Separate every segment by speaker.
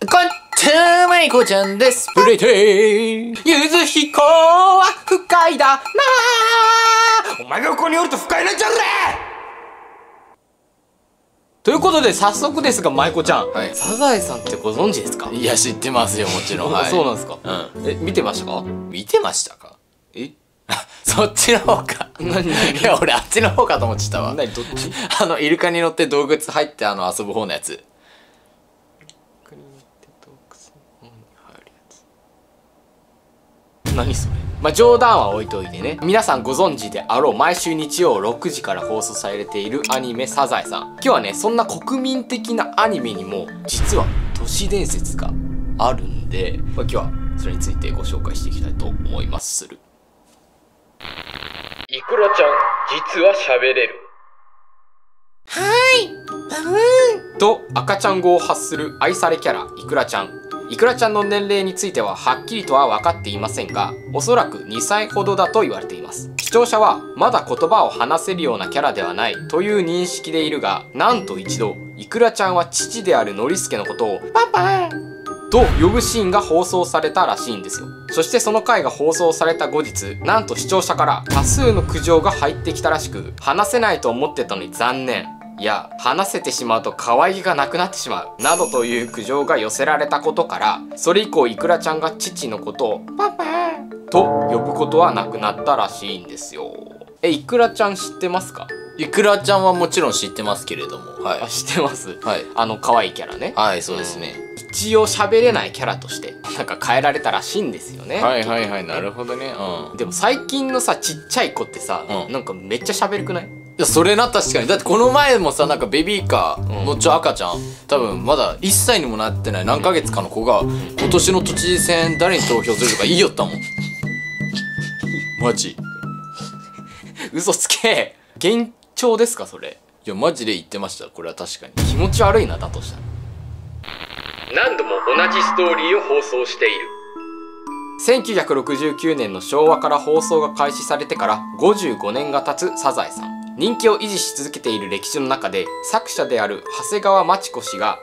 Speaker 1: こんちゃまいこちゃんです。プレイテイゆずひこは不快だな。お前がここにおると不快なんちゃうぜ。ということで早速ですが、舞子ちゃん、
Speaker 2: はい、
Speaker 1: サザエさんってご存知ですか？
Speaker 2: いや、知ってますよ、もちろん。はい、
Speaker 1: そうなんですか。見てましたか？
Speaker 2: 見てましたか？そっちの方か。いや、俺あっちの方かと思っちゃったわ。
Speaker 1: 何、どっち？
Speaker 2: イルカに乗って洞窟入って遊ぶ方のやつ。
Speaker 1: 何それ。まあ冗談は置いといてね、皆さんご存知であろう毎週日曜6時から放送されているアニメサザエさん。今日はね、そんな国民的なアニメにも実は都市伝説があるんで、今日はそれについてご紹介していきたいと思います。いくらちゃん実は喋れる。
Speaker 3: はーい、
Speaker 1: と赤ちゃん語を発する愛されキャラいくらちゃん。いくらちゃんの年齢についてははっきりとは分かっていませんが、おそらく2歳ほどだと言われています。視聴者はまだ言葉を話せるようなキャラではないという認識でいるが、なんと一度いくらちゃんは父であるノリスケのことをパパと呼ぶシーンが放送されたらしいんですよ。そしてその回が放送された後日、なんと視聴者から多数の苦情が入ってきたらしく、話せないと思ってたのに残念、いや話せてしまうと可愛げがなくなってしまうなどという苦情が寄せられたことから、それ以降いくらちゃんが父のことをパパと呼ぶことはなくなったらしいんですよ。いくらちゃん知ってますか？
Speaker 2: いくらちゃんはもちろん知ってますけれども、はい、
Speaker 1: 知ってます。
Speaker 2: はい、
Speaker 1: 可愛いキャラね。
Speaker 2: はい、そうですね。
Speaker 1: 一応喋れないキャラとしてなんか変えられたらしいんですよね。
Speaker 2: はいはいはい、なるほどね。
Speaker 1: でも最近のさちっちゃい子ってさ、なんかめっちゃ喋るくない？
Speaker 2: いや、それな、確かに。だってこの前もさ、なんかベビーカーの赤ちゃん、多分まだ1歳にもなってない何ヶ月かの子が、今年の都知事選誰に投票するとか言いよったもん。マジ。
Speaker 1: 嘘つけ。幻聴ですかそれ？
Speaker 2: いや、マジで言ってました。これは確かに
Speaker 1: 気持ち悪いな。だとしたら何度も同じストーリーを放送している。1969年の昭和から放送が開始されてから55年が経つサザエさん。人気を維持し続けている歴史の中で、作者である長谷川町子氏が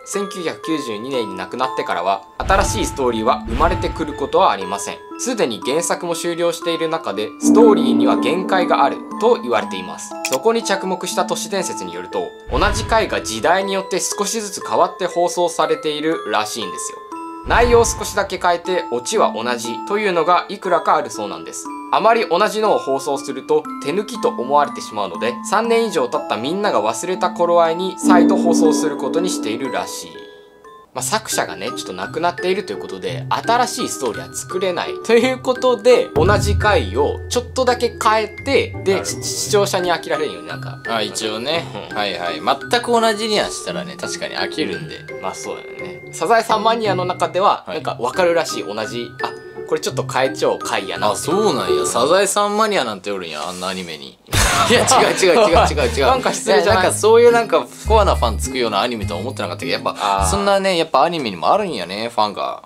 Speaker 1: 1992年に亡くなってからは新しいストーリーは生まれてくることはありません。すでに原作も終了している中でストーリーには限界があると言われています。そこに着目した都市伝説によると、同じ回が時代によって少しずつ変わって放送されているらしいんですよ。内容を少しだけ変えてオチは同じというのがいくらかあるそうなんです。あまり同じのを放送すると手抜きと思われてしまうので、3年以上経ったみんなが忘れた頃合いに再度放送することにしているらしい。作者がねちょっと亡くなっているということで、新しいストーリーは作れないということで、同じ回をちょっとだけ変えて、で視聴者に飽きられるようになんか
Speaker 2: 一応ね、はいはい、全く同じにはしたらね確かに飽きるんで、
Speaker 1: そうだよね。サザエさんマニアの中ではなんか分かるらしい。同じこれちょっと変えちゃおう回やな。
Speaker 2: そうなんや。サザエさんマニアなんておるんや、あんなアニメに。いや、違う
Speaker 1: なんか失礼じゃない。
Speaker 2: なんかそういうなんかコアなファンつくようなアニメとは思ってなかったけど、やっぱそんなね、やっぱアニメにもあるんやね、ファンが。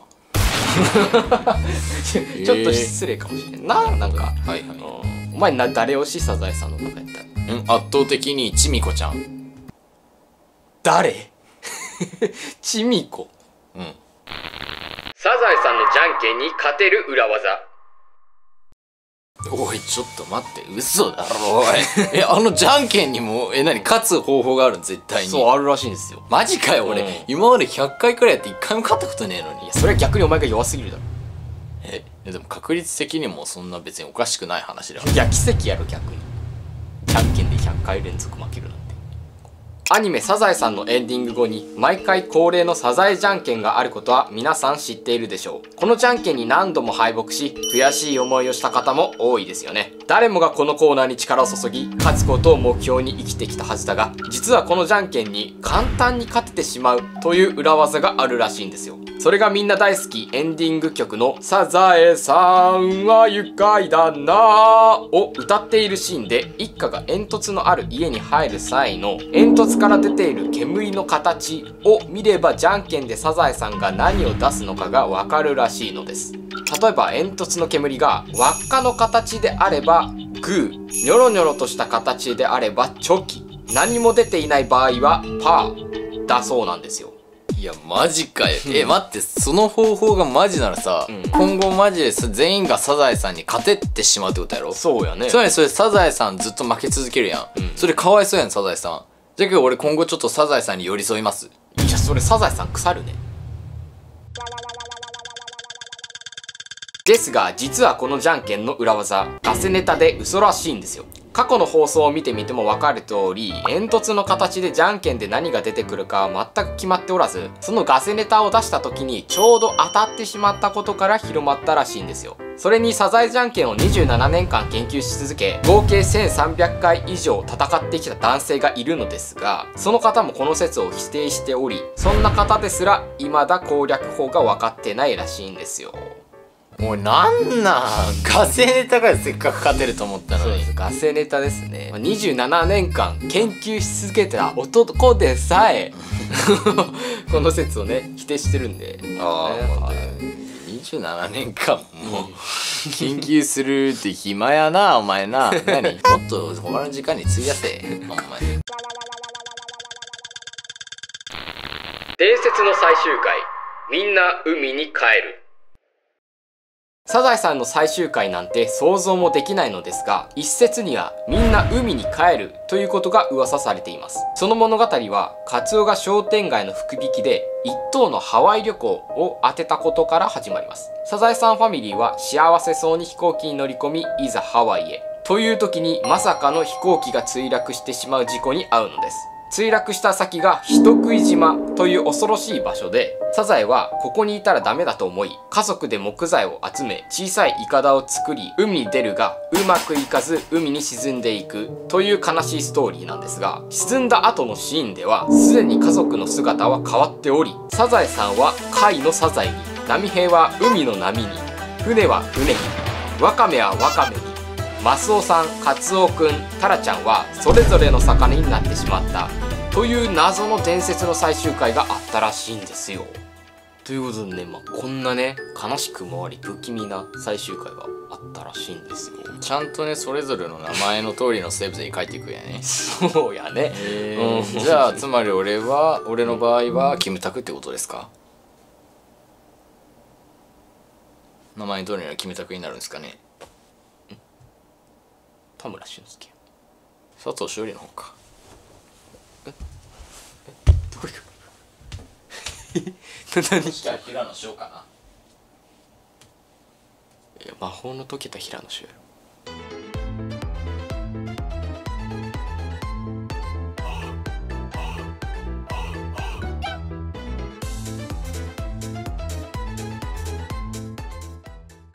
Speaker 1: ちょっと失礼かもしれんな。なんかお前誰推し？サザエさんの中やったら。
Speaker 2: 圧倒的にちみこちゃん。
Speaker 1: 誰？ちみこ。サザエさんのじゃんけんに勝てる裏技。
Speaker 2: おい、ちょっと待って、嘘だろおい。じゃんけんにも勝つ方法があるの？絶対に。
Speaker 1: そう、あるらしいんですよ。
Speaker 2: マジかよ。俺今まで100回くらいやって1回も勝ったことねえのに。
Speaker 1: いや、それは逆にお前が弱すぎるだろ。
Speaker 2: でも確率的にもそんな別におかしくない話だよ。
Speaker 1: いや、奇跡やろ逆に。じゃんけんで100回連続負けるなんて。アニメサザエさんのエンディング後に毎回恒例のサザエじゃんけんがあることは皆さん知っているでしょう。このじゃんけんに何度も敗北し悔しい思いをした方も多いですよね。誰もがこのコーナーに力を注ぎ勝つことを目標に生きてきたはずだが、実はこのじゃんけんに簡単に勝ててしまうという裏技があるらしいんですよ。それがみんな大好きエンディング曲のサザエさんは愉快だなを歌っているシーンで、一家が煙突のある家に入る際の煙突から出ている煙の形を見れば、じゃんけんでサザエさんが何を出すのかがわかるらしいのです。例えば煙突の煙が輪っかの形であればグー、ニョロニョロとした形であればチョキ、何も出ていない場合はパーだそうなんですよ。
Speaker 2: いやマジかよ。待って、その方法がマジならさ、今後マジで全員がサザエさんに勝ててしまうってことやろ。
Speaker 1: そうやね。
Speaker 2: つまりそれサザエさんずっと負け続けるやん、それかわいそうやんサザエさん。じゃけど俺今後ちょっとサザエさんに寄り添います。
Speaker 1: いやそれサザエさん腐るね。ですが実はこのじゃんけんの裏技ガセネタで嘘らしいんですよ。過去の放送を見てみても分かる通り、煙突の形でじゃんけんで何が出てくるかは全く決まっておらず、そのガセネタを出した時にちょうど当たってしまったことから広まったらしいんですよ。それにサザエじゃんけんを27年間研究し続け、合計1300回以上戦ってきた男性がいるのですが、その方もこの説を否定しており、そんな方ですら未だ攻略法が分かってないらしいんですよ。
Speaker 2: もうなんなんガセネタがせっかく勝てると思ったのに。
Speaker 1: ガセネタですね。27年間研究し続けた男でさえこの説をね否定してるんで。
Speaker 2: 27年間も研究するって暇やなお前な。何もっと他の時間に費やせお前。
Speaker 1: 伝説の最終回、みんな海に帰る。サザエさんの最終回なんて想像もできないのですが、一説にはみんな海に帰るということが噂されています。その物語はカツオが商店街の福引きで一等のハワイ旅行を当てたことから始まります。サザエさんファミリーは幸せそうに飛行機に乗り込み、いざハワイへという時にまさかの飛行機が墜落してしまう事故に遭うのです。墜落した先が人食い島という恐ろしい場所で、サザエはここにいたらダメだと思い、家族で木材を集め小さいイカダを作り海に出るがうまくいかず海に沈んでいくという悲しいストーリーなんですが、沈んだ後のシーンではすでに家族の姿は変わっており、サザエさんは貝のサザエに、波平は海の波に、船は船に、ワカメはワカメに、マスオさん、カツオくん、タラちゃんはそれぞれの魚になってしまったという謎の伝説の最終回があったらしいんですよ。ということでね、こんなね悲しくもあり不気味な最終回があったらしいんですよ。
Speaker 2: ちゃんとねそれぞれの名前の通りの生物に書いていくんやね。
Speaker 1: そうやね。
Speaker 2: じゃあつまり俺の場合はキムタクってことですか。名前の通りのキムタクになるんですかね。
Speaker 1: 田村俊介。
Speaker 2: 佐藤勝利の方か。
Speaker 1: どういう何？
Speaker 2: 平野翔かな。
Speaker 1: いや魔法の解けた平野翔やろ。